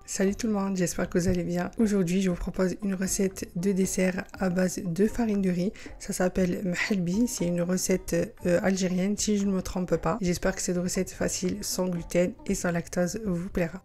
Salut tout le monde, j'espère que vous allez bien. Aujourd'hui, je vous propose une recette de dessert à base de farine de riz. Ça s'appelle mhalbi, c'est une recette algérienne si je ne me trompe pas. J'espère que cette recette facile, sans gluten et sans lactose vous plaira.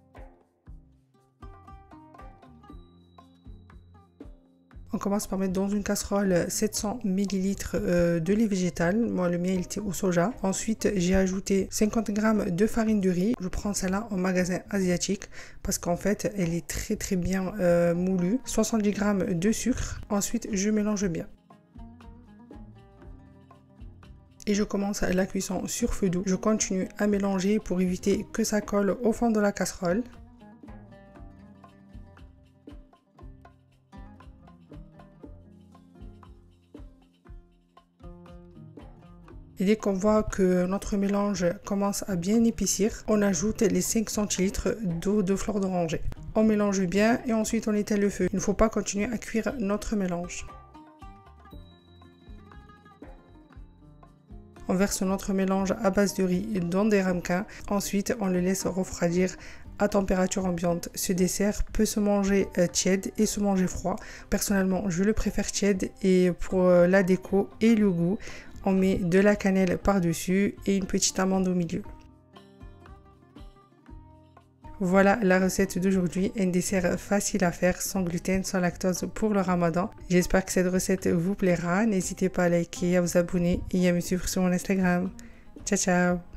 On commence par mettre dans une casserole 700 ml de lait végétal. Moi, le mien, il était au soja. Ensuite, j'ai ajouté 50 g de farine de riz. Je prends celle-là en magasin asiatique parce qu'en fait, elle est très bien moulue. 70 g de sucre. Ensuite, je mélange bien. Et je commence la cuisson sur feu doux. Je continue à mélanger pour éviter que ça colle au fond de la casserole. Et dès qu'on voit que notre mélange commence à bien épaissir, on ajoute les 5 centilitres d'eau de fleur d'oranger. On mélange bien et ensuite on éteint le feu. Il ne faut pas continuer à cuire notre mélange. On verse notre mélange à base de riz dans des ramequins. Ensuite, on le laisse refroidir à température ambiante. Ce dessert peut se manger tiède et se manger froid. Personnellement, je le préfère tiède et pour la déco et le goût, on met de la cannelle par-dessus et une petite amande au milieu. Voilà la recette d'aujourd'hui, un dessert facile à faire, sans gluten, sans lactose pour le ramadan. J'espère que cette recette vous plaira. N'hésitez pas à liker, à vous abonner et à me suivre sur mon Instagram. Ciao ciao!